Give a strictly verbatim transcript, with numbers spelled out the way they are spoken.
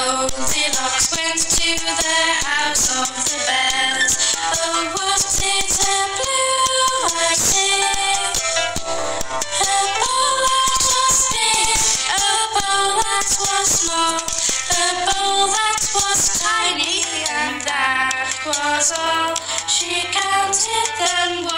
Goldilocks went to the house of the bells. Oh, was it a blue eyed thing? A bowl that was big, a bowl that was small, a bowl that was tiny, and that was all. She counted them